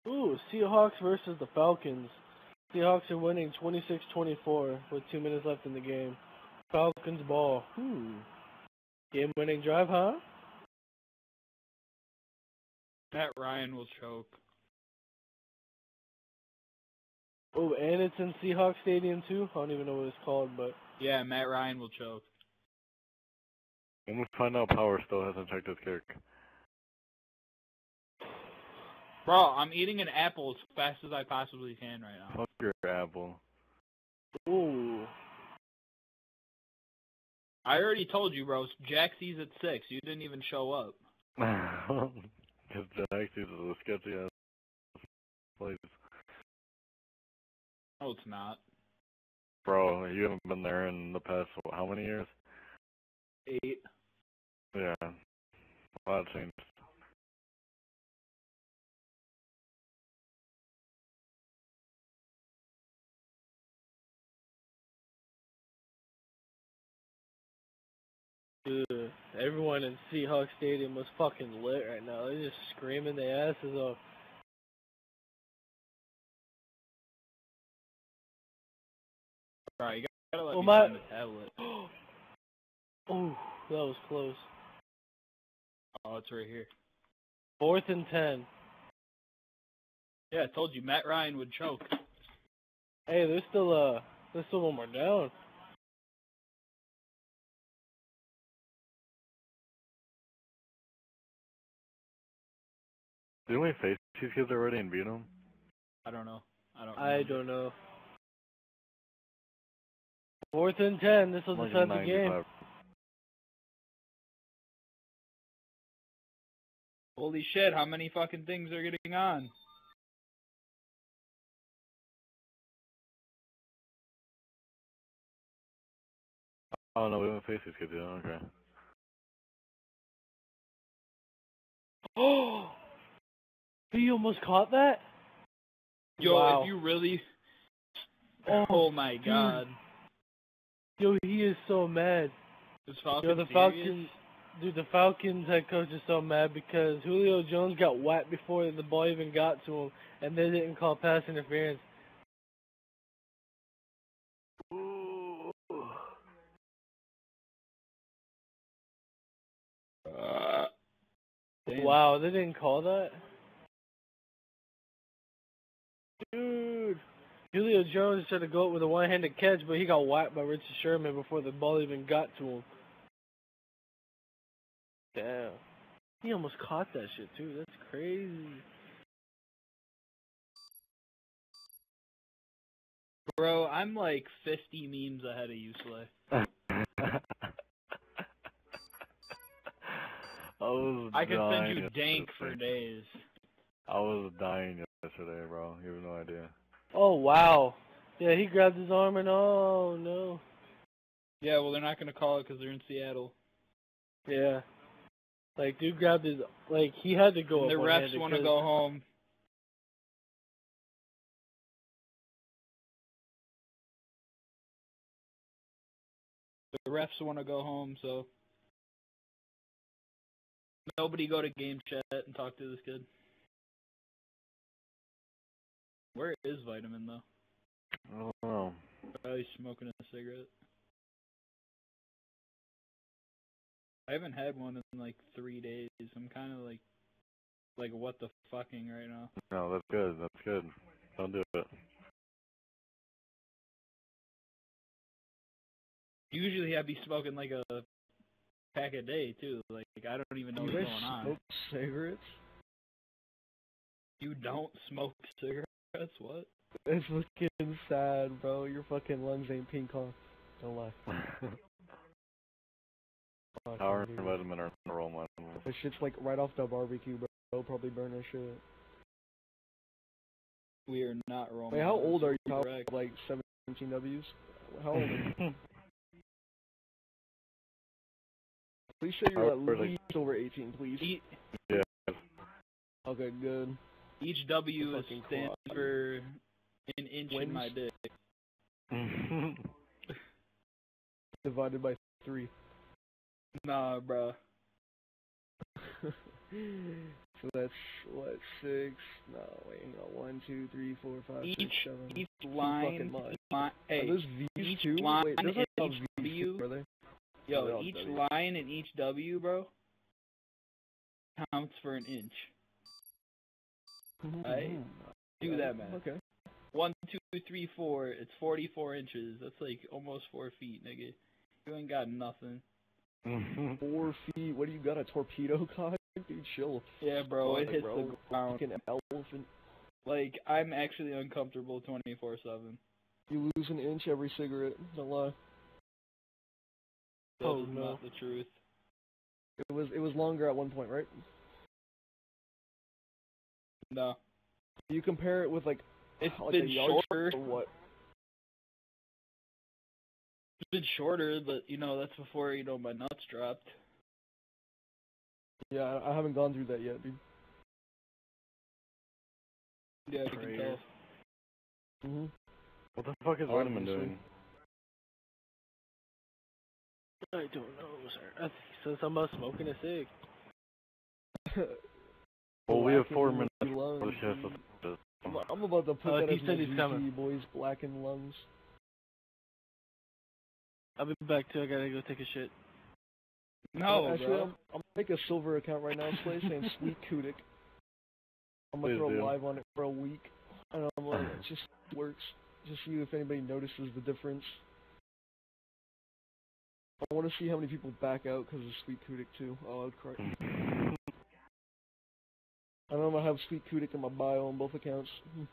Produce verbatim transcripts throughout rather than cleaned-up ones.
Ooh, Seahawks versus the Falcons. Seahawks are winning twenty-six twenty-four with two minutes left in the game. Falcons ball. Hmm. Game-winning drive, huh? Matt Ryan will choke. Oh, and it's in Seahawks Stadium too? I don't even know what it's called, but... Yeah, Matt Ryan will choke. I'm gonna find out Power still hasn't checked his kick. Bro, I'm eating an apple as fast as I possibly can right now. Fuck your apple. Ooh. I already told you, bro. Jack sees at six. You didn't even show up. Because Jack sees a sketchy ass place. No, it's not. Bro, you haven't been there in the past, how many years? Eight. Yeah. A lot changed. Dude, everyone in Seahawks Stadium was fucking lit right now. They're just screaming their asses off. Alright, you gotta let Oh, me my... find the tablet. Oh, that was close. Oh, it's right here. Fourth and ten. Yeah, I told you, Matt Ryan would choke. Hey, there's still, uh, there's still one more down. Didn't we face these kids already and beat them? I don't know. I don't I remember. don't know. Fourth and ten. This will Like decide the game. Holy shit, how many fucking things are getting on? Oh no, we haven't faced these kids yet, okay. Oh! He almost caught that? Yo, wow. if you really... Oh, oh my dude. god. Yo, he is so mad. Is Falcon Yo, the serious? Falcons... Dude, the Falcons head coach is so mad because Julio Jones got whacked before the ball even got to him, and they didn't call pass interference. Ooh. Uh, wow, they didn't call that? Dude. Julio Jones tried to go up with a one-handed catch, but he got whacked by Richard Sherman before the ball even got to him. Damn. He almost caught that shit, too. That's crazy. Bro, I'm like fifty memes ahead of you, Slay. I was I could send you yesterday. dank for days. I was dying yesterday, bro. You have no idea. Oh, wow. Yeah, he grabbed his arm and oh, no. Yeah, well, they're not going to call it because they're in Seattle. Yeah. Like, dude grabbed his, like, he had to go And up the refs want to go home. The refs want to go home, so nobody go to game chat and talk to this kid. Where is Vitamin, though? I don't know. Oh, he's smoking a cigarette. I haven't had one in like three days. I'm kind of like, like what the fucking right now. No, that's good. That's good. Don't do it. Usually I'd be smoking like a pack a day too. Like I don't even know You what's guys going on. smoke cigarettes? You don't smoke cigarettes? What? It's fucking sad, bro. Your fucking lungs ain't pink, huh? Don't lie. Fuck, Power dude. and vitamin are the role model. That shit's like right off the barbecue, bro. They'll probably burn that shit. We are not rolling. Wait, how old are you? How, Correct. like seventeen W's? How old are you? Please say you're at least over eighteen, please. E Yeah. Okay, good. each W is Fucking stands quad. for an inch Wins. in my dick. Divided by three. Nah, bruh. So that's what six? No, wait, hang on. One, two, three, four, five, Each six, seven. each Two line, fucking lines. line hey, Are those V's each too? line Wait, those and are not each V's W. too, are they? Yo, Oh, each W. line and each W, bro, counts for an inch. Right? Do Yeah, that, man. Okay. One, two, three, four. It's forty-four inches. That's like almost four feet, nigga. You ain't got nothing. Four feet. What do you got? A torpedo cock? Dude, chill. Yeah, bro. Fuck, It hits bro. the ground. Fucking elephant. Like, I'm actually uncomfortable twenty-four seven. You lose an inch every cigarette. Don't lie. That Oh, is no. not the truth. It was it was longer at one point, right? No. You compare it with like It's like been a yard shorter. or what? It's been shorter, but, you know, that's before, you know, my nuts dropped. Yeah, I I haven't gone through that yet, dude. Yeah, you can tell. Mhm. What the fuck is Vitamin doing? I don't know, sir. I think says I'm about smoking a cig. Well, we have Blackened four minutes lungs, before the shift. dude. so- I'm, I'm about to put Uh, that he as said my he's coming. G T, boys. Blackened lungs. I'll be back too. I gotta go take a shit. No, Actually, bro. I'm, I'm make a silver account right now, Slay, saying Sweet Kudik. I'm gonna Please throw do. live on it for a week. And I'm like, it just works. Just see if anybody notices the difference. I want to see how many people back out because of Sweet Kudik too. Oh, I'd cry. I don't know, I have Sweet Kudik in my bio on both accounts.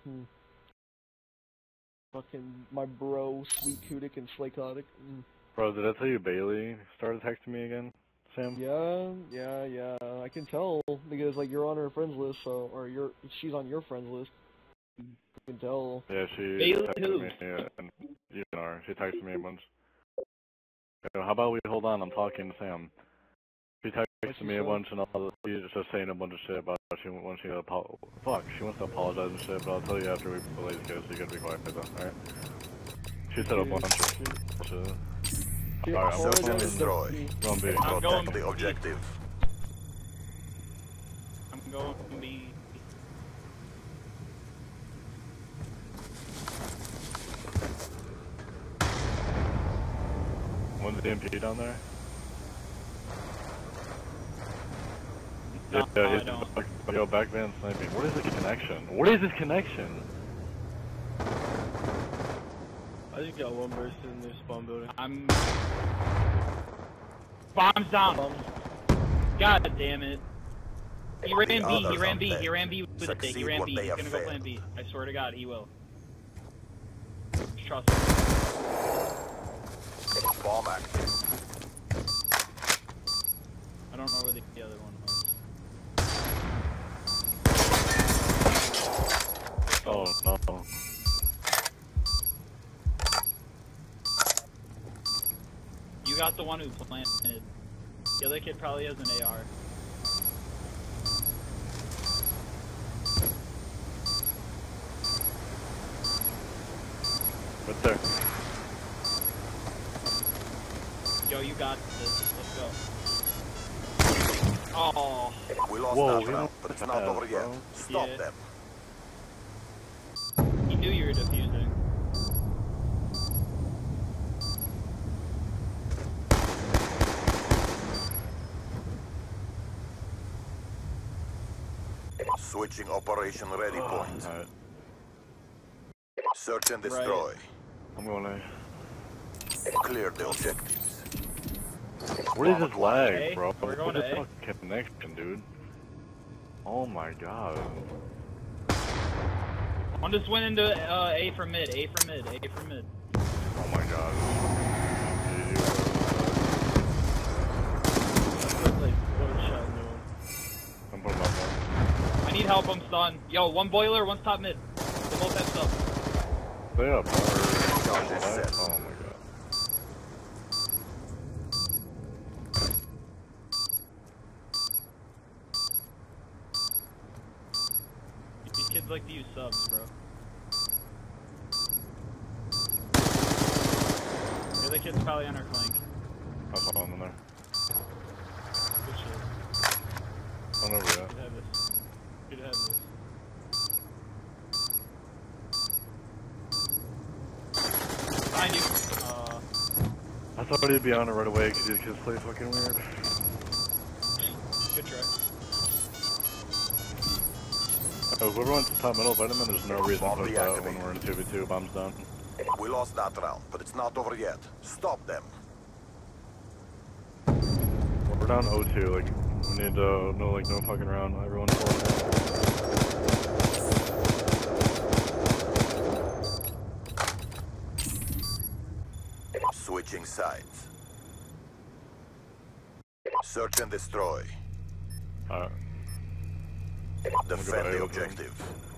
Fucking my bro, Sweet Kudik and Slaycotic. Mm. Bro, did I tell you Bailey started texting me again, Sam? Yeah, yeah, yeah. I can tell because like you're on her friends list, so or you're she's on your friends list. You can tell. Yeah, she Bailey texted who? me, yeah, and you know her. She texted me a bunch. You know, how about we hold on? I'm talking to Sam. She texted she me a say? bunch and all. She's just saying a bunch of shit about she when she apo- fuck. She wants to apologize and shit, but I'll tell you after we play this game, so you gotta be quiet though. All right. She said a bunch of shit. Yeah, Alright, I'm apologize going to destroy. me. Gonna be. I'm going Protect the objective. I'm going to be... One's the M P down there. No, yeah, yeah, I he's don't. back, yo, back van sniping. What is this connection? What is this connection? I just got one person in their spawn building. I'm... Bombs down! Bombs. God damn it. He ran The B, he others ran on B, he deck ran B with it, he succeed ran what B, they he's have gonna go plan failed. B. I swear to God, he will. Just trust me. Bomb active. I don't know where the, the other one was. Oh no. You got the one who planted. The other kid probably has an A R. Right there. Yo, you got this. Let's go. Oh, We lost Whoa, that we round, don't but it's have not that, over yet. bro. Stop Yeah. them. he knew you were defusing. Switching operation ready point. Alright, Search and Right. destroy. I'm going there. Clear the objectives. What is this lag, A? bro? We're going What is to this A? fucking connection, dude? Oh my god. I'm just went into uh, A for mid, A for mid, A for mid. Oh my god. That's like one shot into him. I'm putting up there. I need help, I'm stunned. Yo, one boiler, one's top mid. They both have stuff. Stay up, bro. Charge is set. Oh my god. These kids like to use subs, bro. The other kid's probably on our flank. I saw him in there. Good shit. Don't over yet. Good have this. thought he'd be on it right away because his plays fucking weird. Good try. Oh, whoever wants to top middle vitamin, there's no reason to Bomb push that when deactivated. we're in two v two, bombs down. We lost that round, but it's not over yet. Stop them. We're down oh two, like, we need to, no, like, no fucking round, everyone forward. Switching sides. Search and destroy. Alright. Defend A the with them. objective.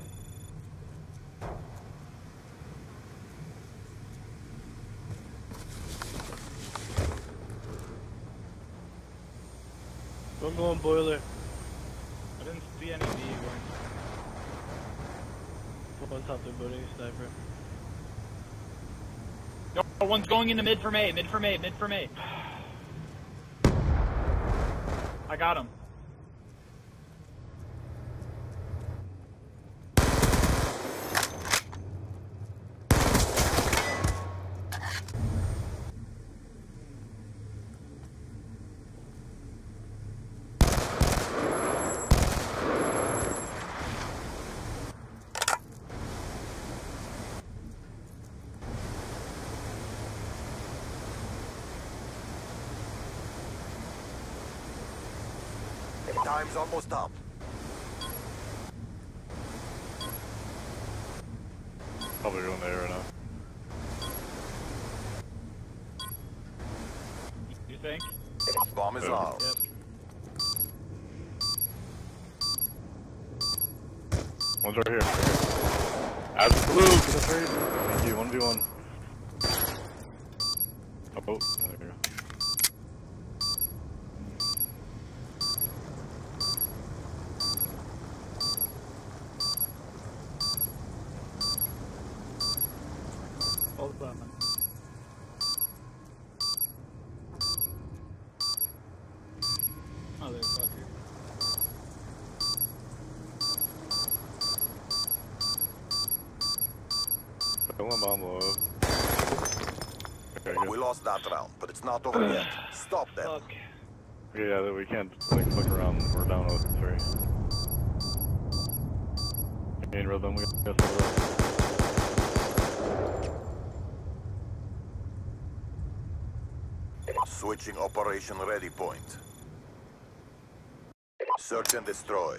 Don't go on boiler. I didn't see any B going. One top the building, sniper. No, one's going into mid for me, mid for me, mid for me. I got him. Time's almost up. Probably going there right now. You think? Bomb is Yeah. out. Yep. One's right here. Absolute! Get us right. Thank you, one v one. Oh, oh, there you go. Hold on. Motherfucker. Don't let bomb blow up. Okay, good. We lost that round, but it's not over yet. Stop them. Fuck. Okay, yeah, we can't, like, fuck around. We're down oh three. Main rhythm, we got some rhythm. Switching operation ready point. Search and destroy.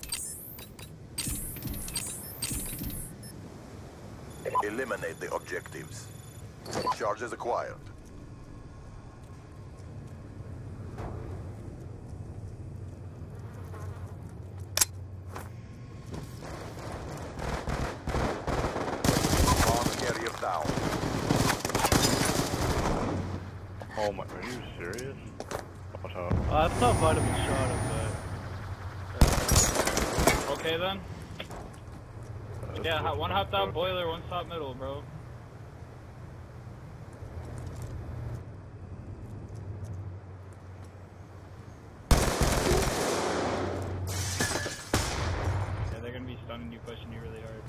Eliminate the objectives. Charges acquired. Bomb carrier down. Oh my, are you serious? Watch out. Uh, I thought vitamin shot him, Okay then. That's Yeah, what- one hop down boiler, one top middle, bro. Yeah, they're gonna be stunning you, pushing you really hard.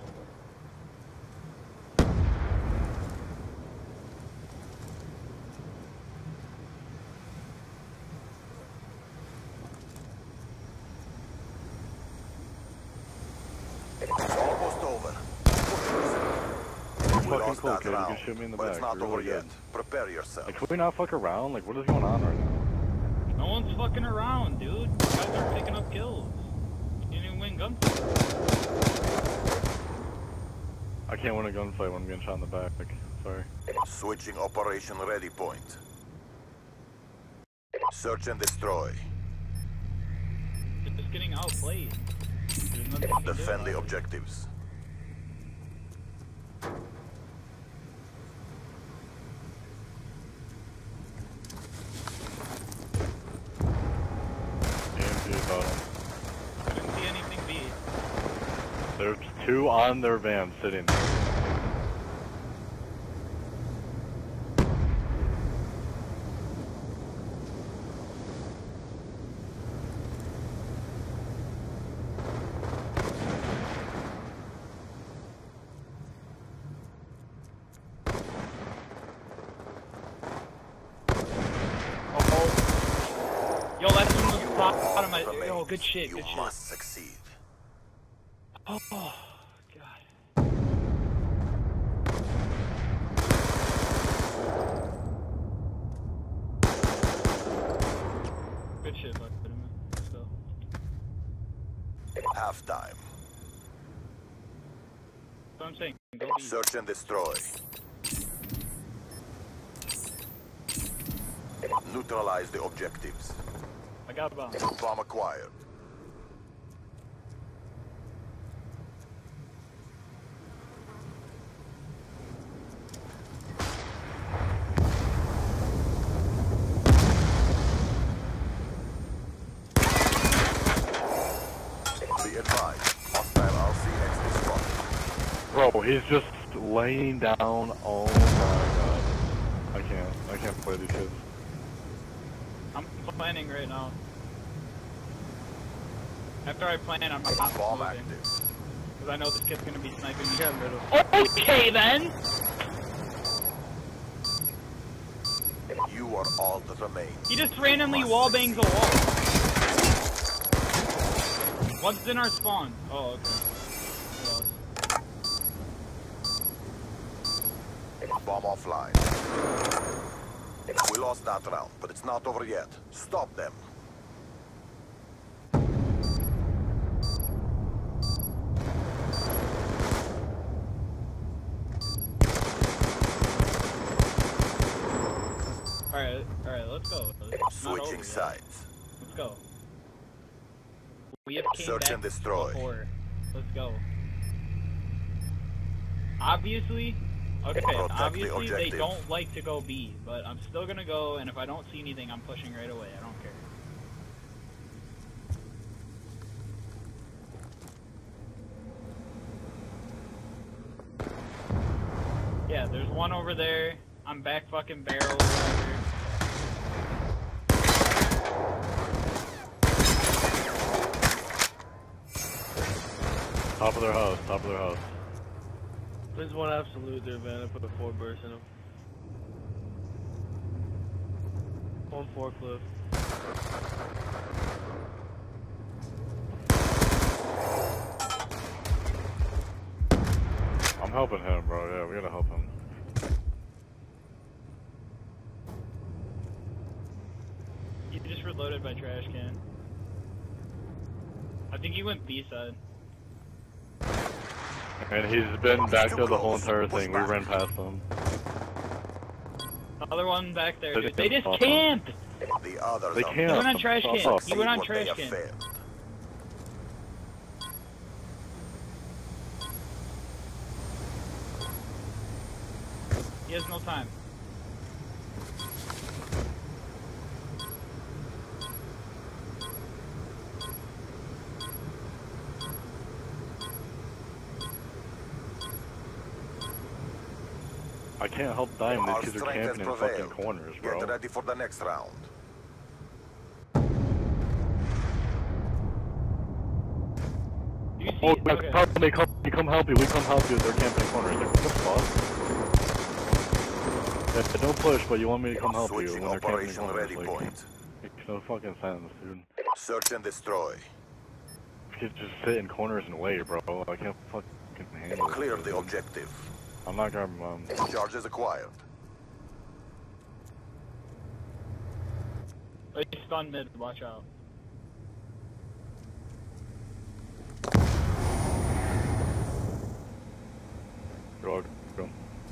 Almost over. You're We fucking lost cool, that kid. You round, can shoot me in the but back. it's not You're over really yet. good. Prepare yourself. Like, can we not fuck around? Like, what is going on right now? No one's fucking around, dude. You guys aren't picking up kills. You didn't even win gunfight. I can't win a gunfight when I'm getting shot in the back. Like, sorry. Switching operation ready point. Search and destroy. You're just getting outplayed. There's nothing you can do Defend the about it. objectives. A M G bottom. I didn't see anything B. There's two on their van sitting there. Yo, last one was top out of my. Yo, good shit, You good shit. must succeed. Oh, God. Good shit, fuck. Let's go. Halftime. That's what I'm saying. Go B. Search and destroy. Neutralize the objectives. I got a bomb. Bomb acquired. Be advised. Hostile R C X is spotted. Bro, he's just laying down. Oh my god. I can't. I can't play these kids. I'm planning right now. After I plan, I'm not Bomb moving. active. Because I know this kid's gonna be sniping me. Get rid of. Okay then! You are all that remain. He just randomly wallbangs a wall. What's in our spawn? Oh, okay. Bomb offline. We lost that round, but it's not over yet. Stop them. Alright, alright, let's go. It's not Switching over yet. sides. Let's go. We have came Search back and destroy. before. Let's go. Obviously, okay, Protect the obviously they objective. don't like to go B, but I'm still gonna go, and if I don't see anything, I'm pushing right away. I don't care. Yeah, there's one over there. I'm back fucking barrel. Whatever. Top of their house. Top of their house. There's one absolute there, man. I put a four burst in him. One forklift. I'm helping him, bro. Yeah, we gotta help him. He just reloaded my trash can. I think he went B side. And he's been back there the whole entire thing. We ran past him. Other one back there. They Dude. They just didn't camped! The others They are can't. He went on trash Stop, can. stop. He went on what they trash have can. failed. He has no time. I can't help dying. Our These kids are strength has camping in fucking prevailed. corners, Get bro. ready for the next round. Do you see? Oh, yeah, Okay. come, they come, they come help you. We come help you. They're camping in corners. Like, what the fuck? Yeah, don't push, but you want me to come help you Switching when they're camping in operation corners. ready Like, point. makes no fucking sense, dude. Search and destroy. Kids just sit in corners and wait, bro. I can't fucking handle it. Clear dude. the objective. I'm not grabbing mom. Charges acquired. He's stun mid, watch out. Go, go.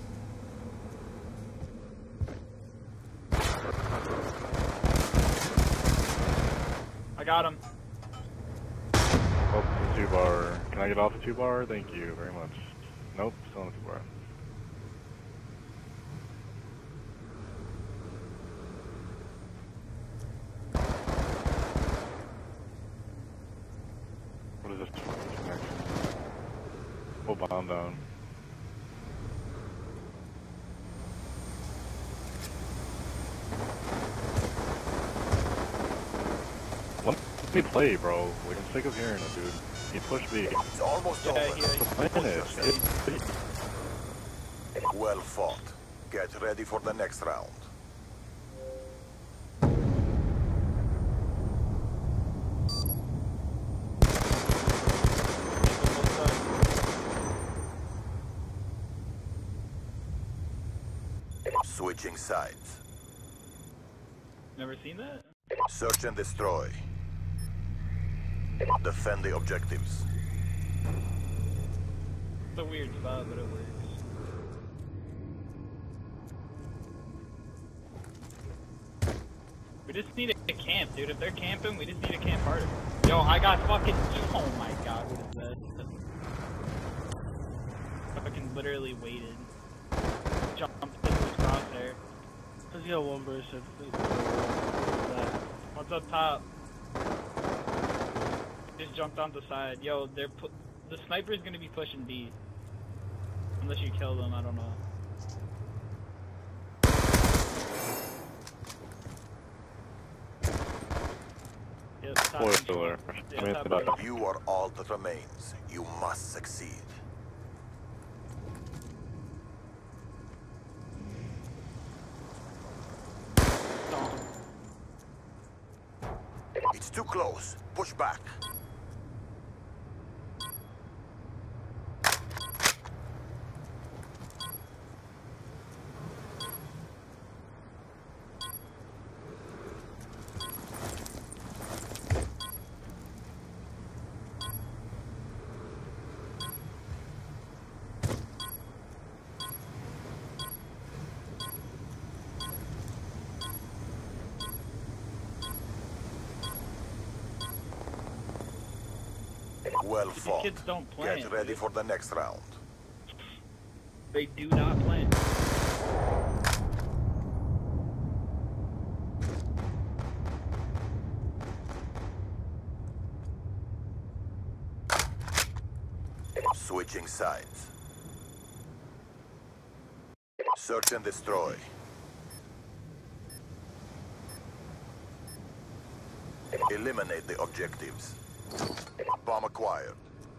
I got him. Oh, the two bar. Can I get off the two bar? Thank you very much. Nope, still on the two bar. What is this? Full bomb down. Let me play, bro. Like, I'm sick of hearing it, dude. He pushed me. It's almost Yeah, over. yeah, The plan is. It, Well fought. Get ready for the next round. Switching sides. Never seen that? Search and destroy. Defend the objectives. It's a weird spot, but it works. We just need a camp, dude. If they're camping, we just need a camp harder. Yo, I got fucking... Oh my god, what is that? I fucking literally waited. Jumped into his crosshair. Cause you got one burst. What's up top? Just jumped on the side. Yo, they're pu the sniper's gonna be pushing B. Unless you kill them, I don't know. Yep, top Spoiler. Yeah, I mean, top it's about- You are all that remains. You must succeed. It's too close. Push back. Well These fought. kids don't plan. Get ready for the next round. They do not plan. Switching sides. Search and destroy. Eliminate the objectives. Bomb acquired.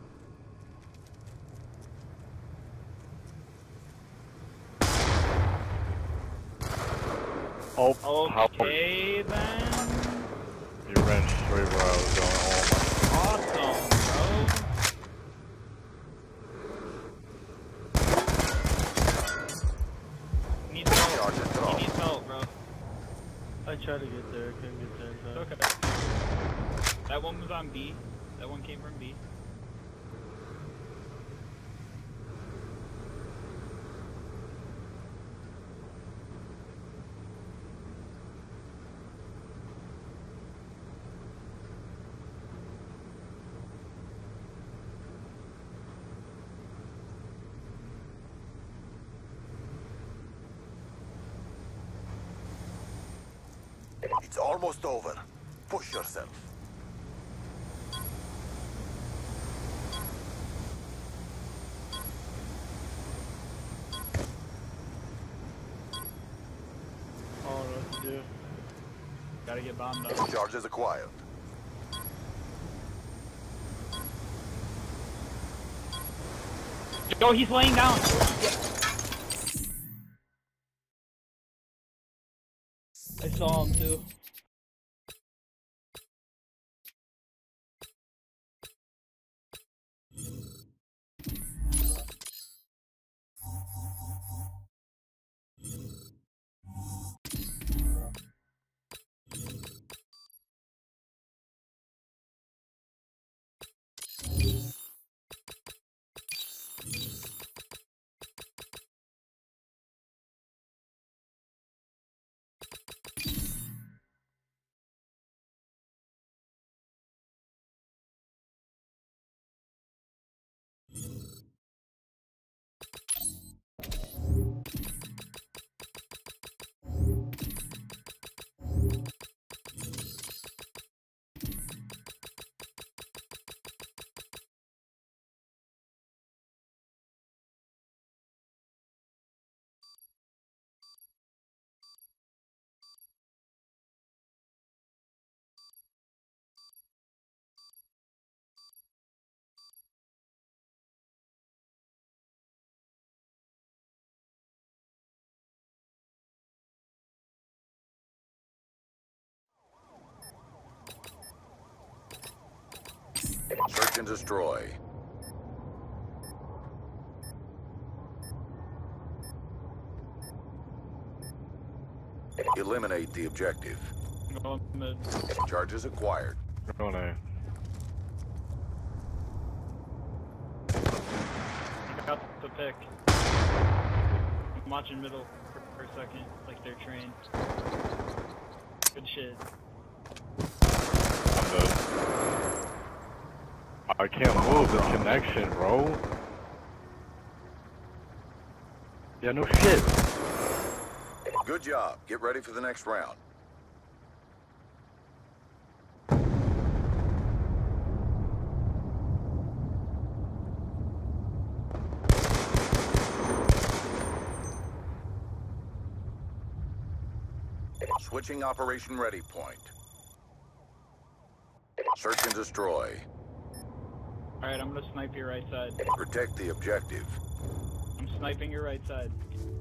Oh, how Okay then. you ran straight where I was going. Oh Awesome, bro. He needs help. Charge and drop. He needs help, bro. I tried to get there, I couldn't get there in It's time. okay. That one was on B. That one came from B. It's almost over. Push yourself. I don't know what to do. Gotta get bombed up. Charges acquired. Yo, he's laying down. I saw him too. Search and destroy. Eliminate the objective. Go mid. Charges acquired. Go on A. I got the pick. I'm watching middle for, for a second, like they're trained. Good shit. I'm dead. I can't move this connection, bro. Yeah, no shit. Good job. Get ready for the next round. Switching operation ready point. Search and destroy. Alright, I'm gonna snipe your right side. Protect the objective. I'm sniping your right side.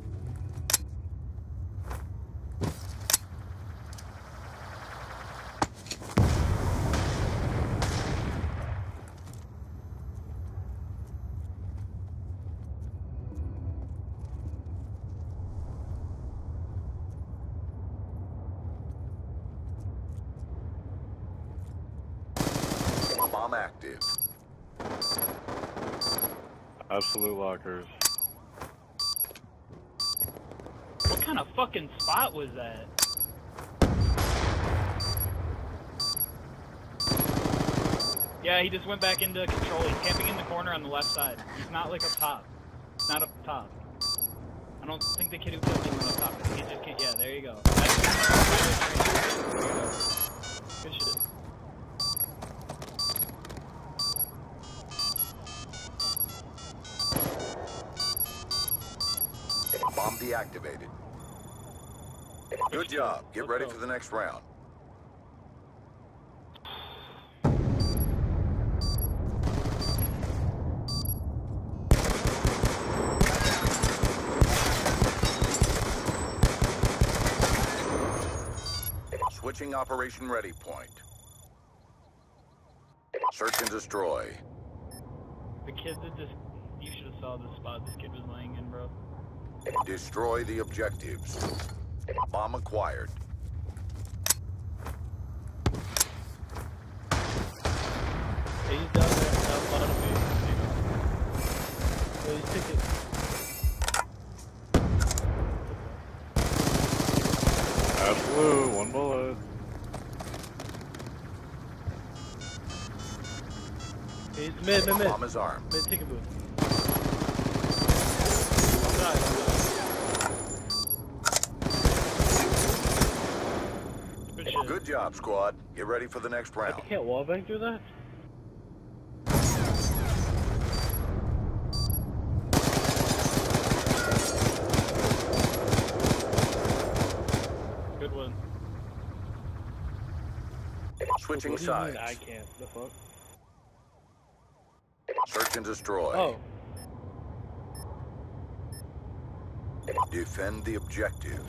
Bomb active. Absolute lockers. What kind of fucking spot was that? Yeah, he just went back into control. He's camping in the corner on the left side. He's not like up top. Not up top. I don't think the kid who killed me went up top. I think he just can't. Yeah, there you go. There you go. Good shit. Bomb deactivated. Good job. Get ready for the next round. Switching operation ready point. Search and destroy. The kid that just... You should have saw the spot this kid was laying in, bro. Destroy the objectives. Bomb acquired. Hey, he's down there, down bottom of me. Oh, he's ticket. Absolute, one bullet. Hey, he's mid, mid, mid. Bomb is armed. Mid ticket booth. Good shit. Good job, squad. Get ready for the next I round. can't wallbang through that? Good one. Switching What do you sides. mean I can't? The fuck? Search and destroy. Oh. Defend the objective.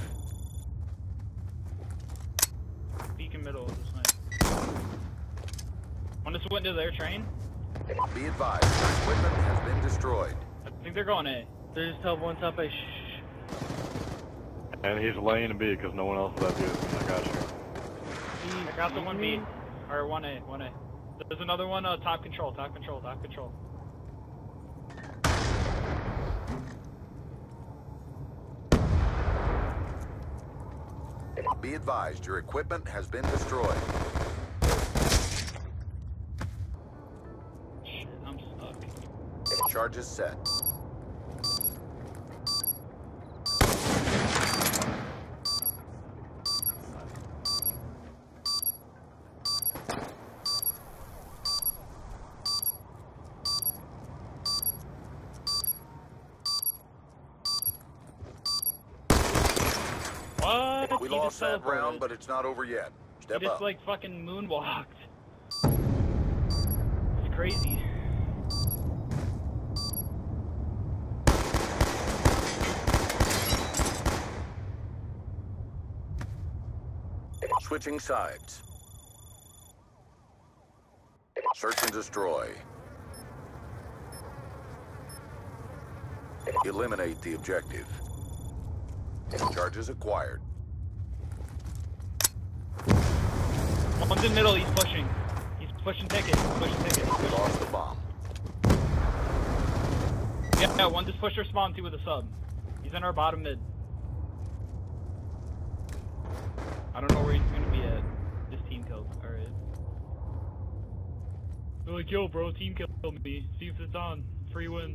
Beacon middle of this night. One just went to their train. Be advised, your equipment has been destroyed. I think they're going A. They just tell one top A shh. And he's laying B because no one else is that B with me. I got you. I got the one B. Or one A, one A. There's another one, uh, top control, top control, top control. Be advised, your equipment has been destroyed. Shit, I'm stuck. Charges set. What? We He lost just that teleported. round, but it's not over yet. He Step just up. like fucking moonwalked. It's crazy. Switching sides. Search and destroy. Eliminate the objective. Charges acquired. One's in middle, he's pushing. He's pushing ticket, he's pushing ticket. He's We pushing lost the bomb. Yeah, yeah, one just pushed our spawn two with a sub. He's in our bottom mid. I don't know where he's gonna be at. This team killed. Alright. They're like, yo bro, team killed me. See if it's on. Free win.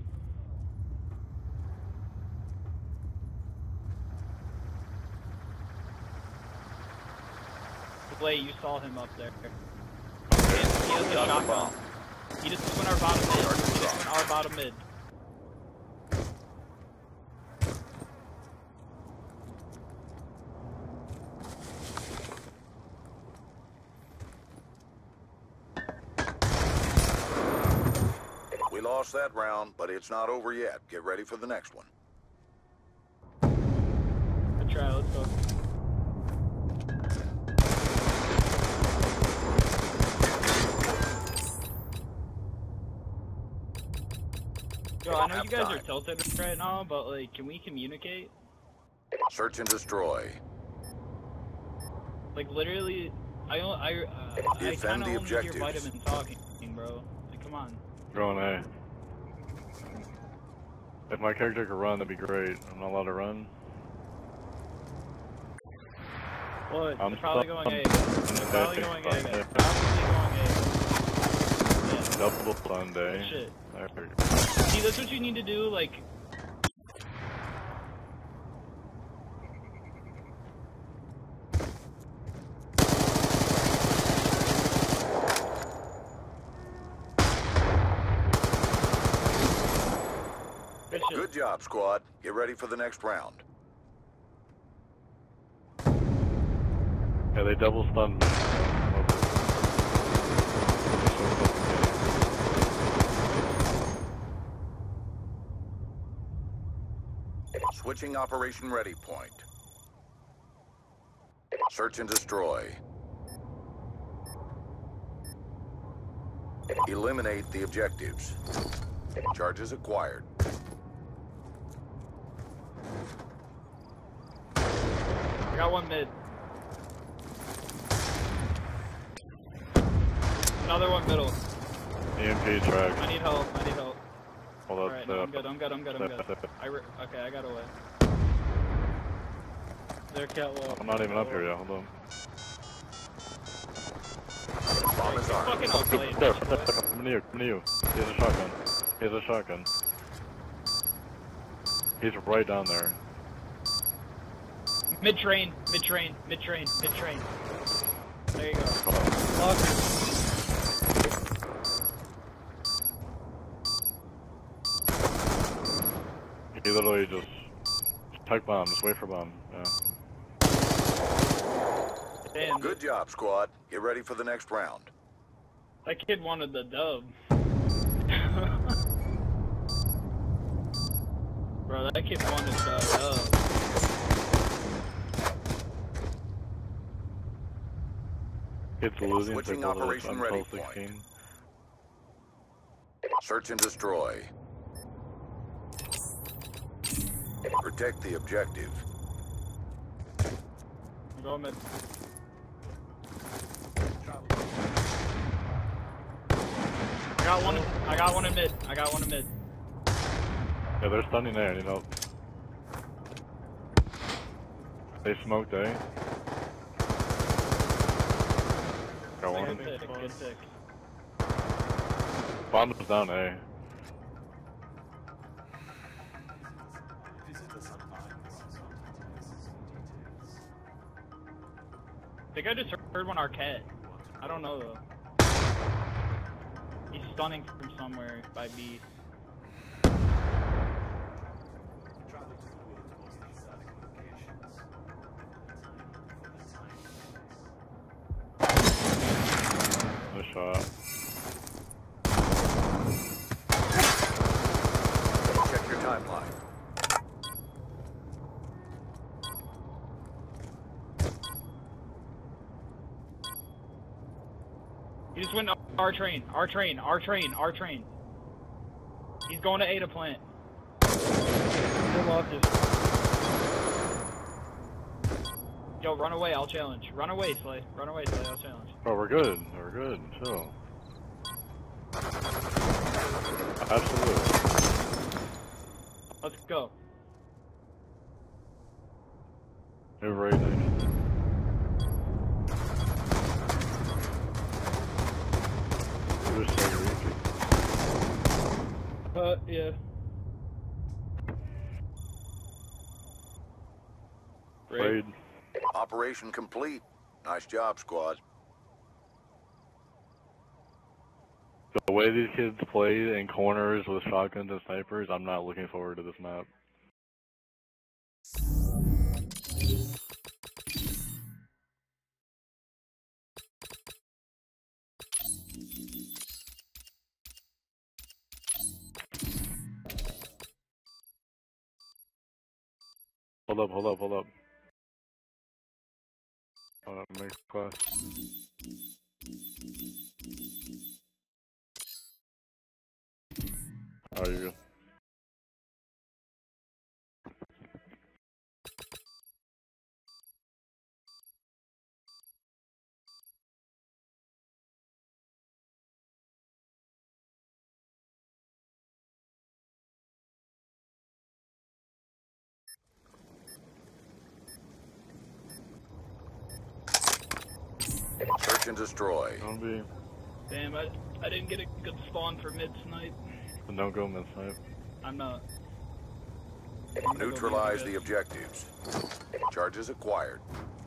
Blay, you saw him up there. He has a shotgun. He just went our bottom mid. He just went our bottom mid. We lost that round, but it's not over yet. Get ready for the next one. Good try, let's go. Yo, I know you guys are tilted right now, but like, can we communicate? Search and destroy. Like literally, I don't- I uh, I Defend kind of the only hear objectives. Vitamin talking, bro. Like, come on. Going A. If my character could run, that'd be great. I'm not allowed to run. What? I'm They're probably stuck. going A. They're probably going A. They're probably going A. Yeah. Double Sunday. Shit. There we go. See, that's what you need to do. Like, good shit. Good job, squad. Get ready for the next round. Yeah, they double stunned me. Switching operation ready point. Search and destroy. Eliminate the objectives. Charges acquired. I got one mid. Another one middle. E M P track. I need help. I need help. Hold Alright, up, no, I'm step. good. I'm good. I'm good. I'm good. Step. I re okay, I got away. Their catwalk. I'm not even up here yet, hold on. Bomb is armed. Fucking outplayed. There, there, come to you, come to you. He has a shotgun. He has a shotgun. He's right down there. Mid train. Mid train. Mid train. Mid train. There you go. Locker. He literally just type bomb, just wait for bomb. Yeah. Damn. Good job, squad. Get ready for the next round. That kid wanted the dub. Bro, that kid wanted the dub. It's losing Switching to operation ready until point. sixteen. Search and destroy. Protect the objective. Go mid. I got one. I got one in mid. I got one in mid. Yeah, they're stunning there, you know. They smoked, eh? Got one. Good pick. Good pick. Bomb is down, eh? I think I just heard one Arquette. I don't know though. He's stunning from somewhere by B. No shot. Check your timeline. He just went our train, our train, our train, our train. He's going to A to plant. They're locked. Yo, run away, I'll challenge. Run away, Slay. Run away, Slay, I'll challenge. Bro, we're good. We're good. Chill. Absolutely. Let's go. You're right, Nation. You're so weak. Uh, yeah. Raid. Operation complete. Nice job, squad. The way these kids play in corners with shotguns and snipers, I'm not looking forward to this map. Hold up, hold up, hold up. Uh, make class. Oh, you're good. Search and destroy. Don't be. Damn, I, I didn't get a good spawn for mid snipe. Don't go mid snipe. I'm not. I'm gonna go Neutralize mid, the objectives. Charges acquired.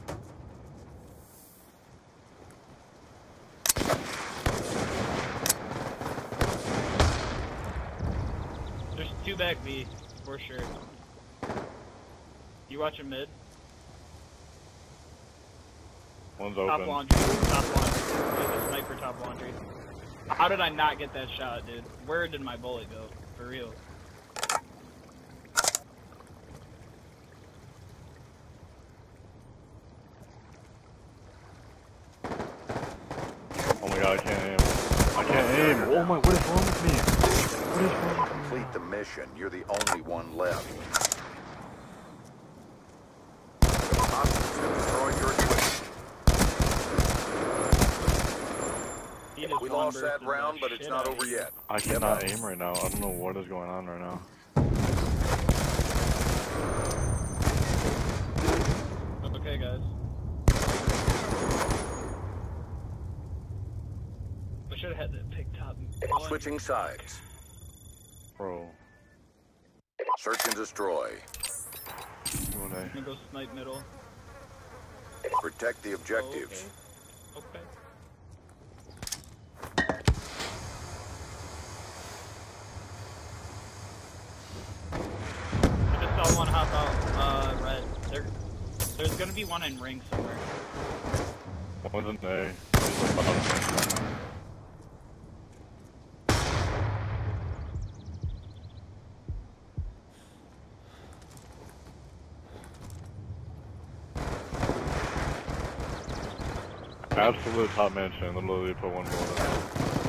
There's two back B, for sure. You watching mid? One's Top open. laundry. Top laundry. There's a sniper top laundry. How did I not get that shot, dude? Where did my bullet go? For real. Oh my god, I can't aim. I can't aim. Oh my, what is wrong with me? What is wrong with me? Complete the mission. You're the only one left. Hostiles have destroyed your equipment. He just We one lost that bursted round, the but it's shit not out of over you. yet. I cannot aim right now. I don't know what is going on right now. Okay, guys. I should have had that pick top. one. Switching sides. Bro. Search and destroy. What I'm gonna go snipe middle. Protect the objectives. Oh, okay. Okay. I just saw one hop out, uh, red. There, there's gonna be one in ring somewhere. One's an A. He's like bottom. Absolute top mansion. Literally put one more.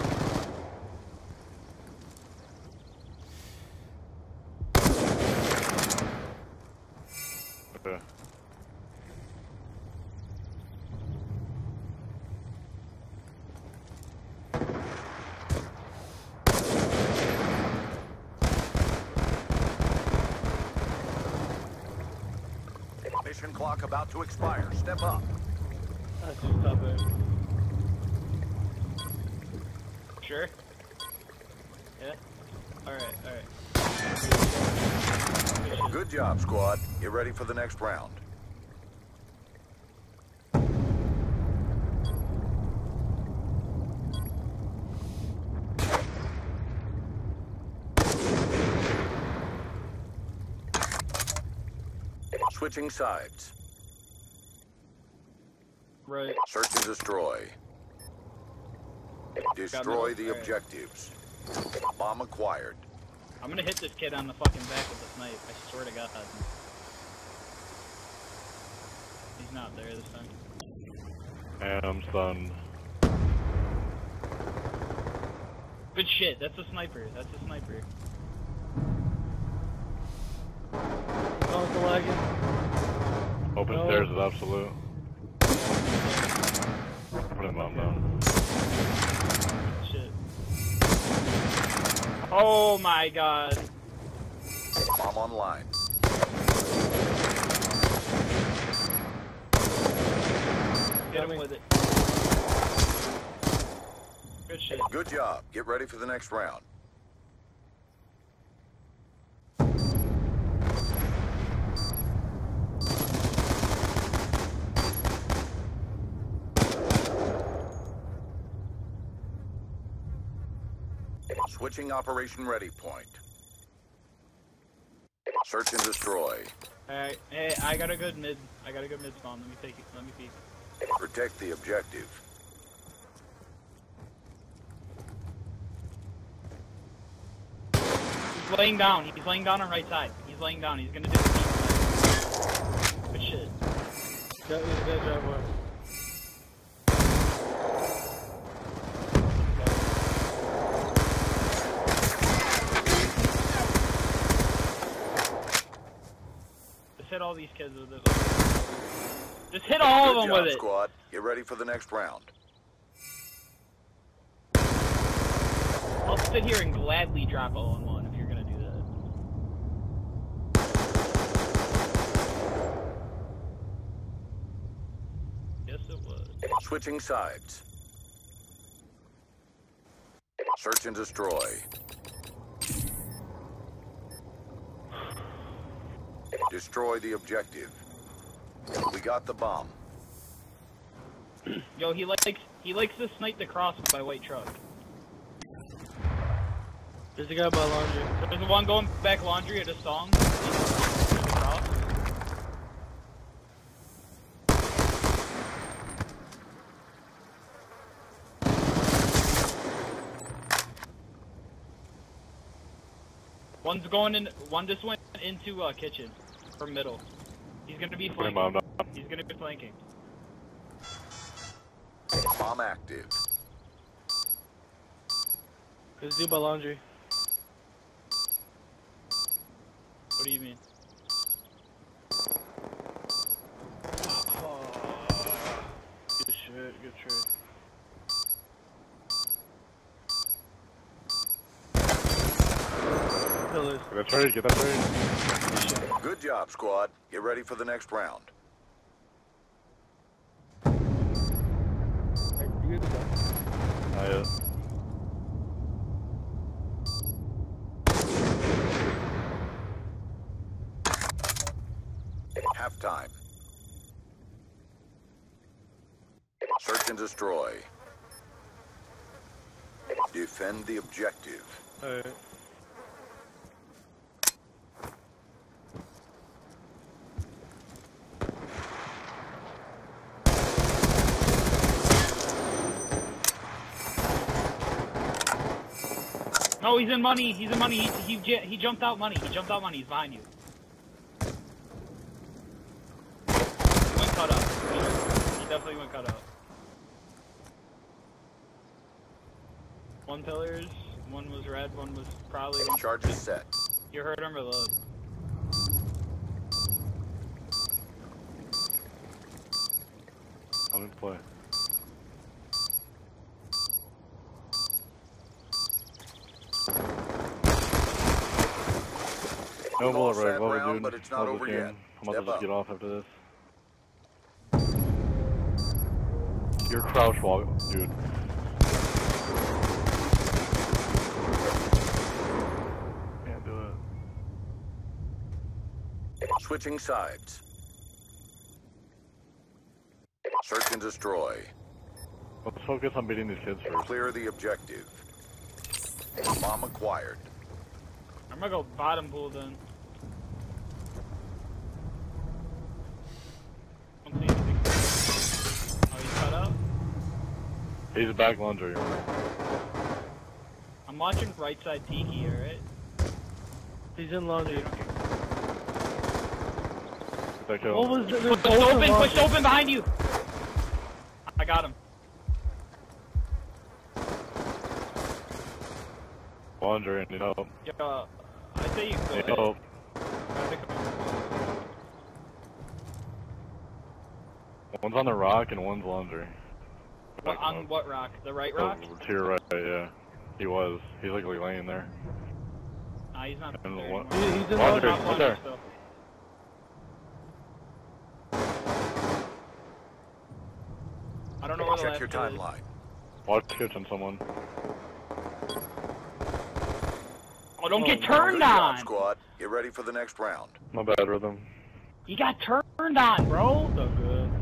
Okay. Mission clock about to expire. Step up. That's just top there. Sure? Yeah? Alright, alright. Good job, squad. Get ready for the next round. Switching sides. Right. Search and destroy. Destroy middle? the Alright. objectives. Bomb acquired. I'm gonna hit this kid on the fucking back with the snipe, I swear to God. He's not there this time. And I'm stunned. Good shit, that's a sniper, that's a sniper. Oh, it's lagging. Open Upper No. stairs is absolute. Put him on down. Shit. Oh my god. Bomb online. Get him with it. Good shit. Good job. Get ready for the next round. Switching operation ready point. Search and destroy. Alright, hey, I got a good mid. I got a good mid spawn. Let me take it. Let me peek. Protect the objective. He's laying down. He's laying down on right side. He's laying down. He's gonna do the deep. Good shit. That was a good job, boy. Just hit all these kids with it. Just hit all of Good them job, with it. squad. Get ready for the next round. I'll sit here and gladly drop all in one if you're gonna do that. Yes, it was. Switching sides. Search and destroy. Destroy the objective. We got the bomb. Yo, he likes he likes to snipe the cross by white truck. There's a guy by laundry. There's the one going back laundry at a song. There's the cross. One's going in. One just went into uh, kitchen from middle. He's gonna be Put him flanking. on down. He's gonna be flanking. Bomb active. There's a dude by laundry. What do you mean? Oh, good shit, good trade. Kill this. Get that trade, get that trade. Good job, squad. Get ready for the next round. Hey, you good to go? Not yet. Halftime. Search and destroy. Defend the objective. Alright. No, he's in money. He's in money. He he j- he jumped out money. He jumped out money. He's behind you. He went cut up. He definitely went cut up. One pillars. One was red. One was probably. Charge is set. You heard him reload. I'm in play. No We bullet lost right, that love it, round, dude. but it's not Love over this yet. game. I'm about Step to just up. get off after this. You're crouch walk, dude. Can't do it. Switching sides. Search and destroy. Let's focus on beating these kids first. Clear the objective. Bomb acquired. I'm gonna go bottom pool then. Don't see anything. Oh, he's cut up? He's back laundry. I'm watching right side Tiki here, right? He's in laundry. Get that kill. What was the, Push open, push open behind you! I got him. Laundry, need help. Yo, uh, I say you Need go. help. One's on the rock and one's laundry. What, on what rock? The right rock? Oh, to your right, yeah. He was. He's like laying there. Nah, he's not And there what? anymore. He, he's in Laundry, laundry. right there. Still. I don't know where the Check last your kill is. timeline. Watch kitchen, someone. Oh, don't Oh, get no. turned Good job, on! squad. Get ready for the next round. My bad, Rhythm. You got turned on, bro! So good.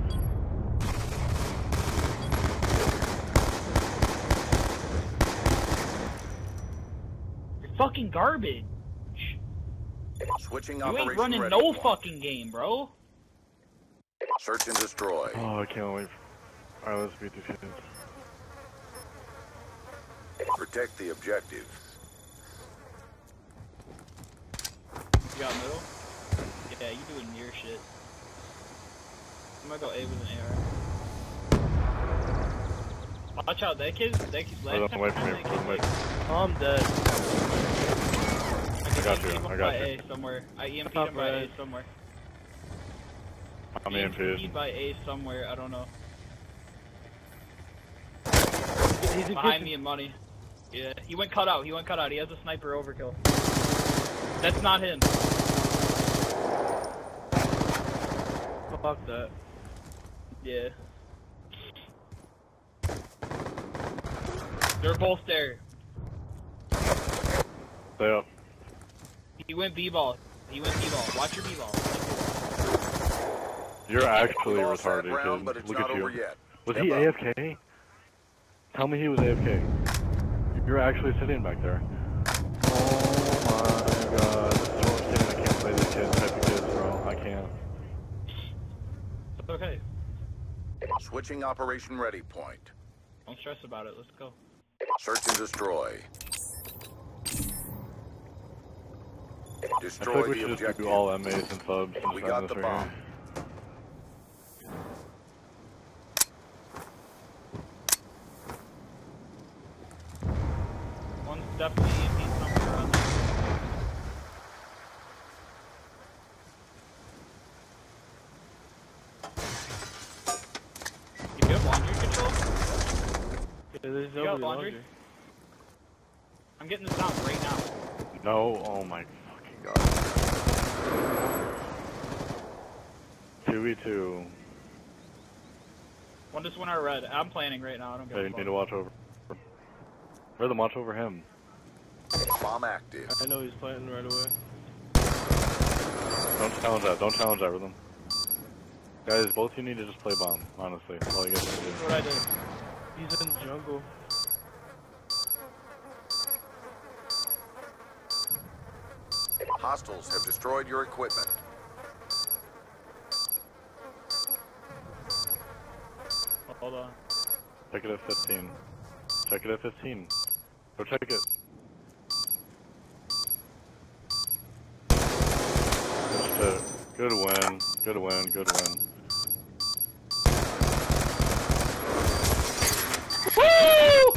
You're fucking garbage. Switching You operation ain't running ready no point. fucking game, bro. Search and destroy. Oh, I can't wait. Alright, let's beat these kids. Protect the objective. You got middle? Yeah, you doing your shit. I'm gonna go A with an A R. Watch out, that kid, that kid, last Rhythm, time wait for me. that kid, Rhythm, wait. like, I'm dead. I got you, E M P'd him I got by you. A somewhere. I E M P'd Top him by A right. somewhere. I'm E E M M P'd P'd. by A somewhere, I don't know. He's in Behind kitchen. me and money. Yeah, he went cut out, he went cut out, he has a sniper overkill. That's not him. Fuck that. Yeah. They're both there. Stay up. He went B-ball. He went B-ball. Watch your B-ball. You're actually We lost that retarded, round, kid. but it's Look not at you. over yet. Was Step he up. A F K? Tell me he was A F K. You're actually sitting back there. Oh my god. This is what I'm saying. I can't play this kid type of kids, bro. I can't. It's okay. Switching operation ready point. Don't stress about it. Let's go. Search and destroy. I feel Destroy like we the should just objective. do all M As and subs and We just got end the this bomb. right here. One's definitely E M P somewhere around there. You have laundry control? Yeah, there's You got nobody laundry? laundry. I'm getting this down right now. No, oh my fucking god. two v two. One just went out red. I'm planning right now. I don't give Hey, a you fuck. need to watch over. Rhythm, watch over him. Bomb active. I know he's planting right away. Don't challenge that, don't challenge that, Rhythm. Guys, both you need to just play bomb, honestly. That's all you guys need to That's do. what I did. He's in jungle. Hostiles have destroyed your equipment. Hold on. Check it at fifteen. Check it at fifteen. Go check it. Good shit. Good win. Good win. Good win. Woo!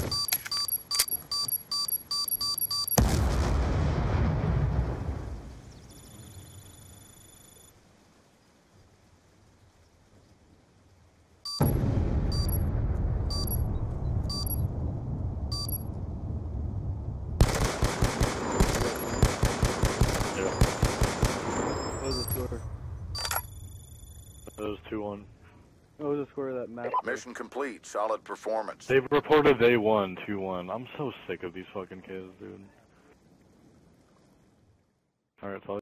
Yeah. What was the score? That was two one. What was the score of that map? Mission complete. Solid performance. They've reported they won two one. I'm so sick of these fucking kids, dude. Alright, so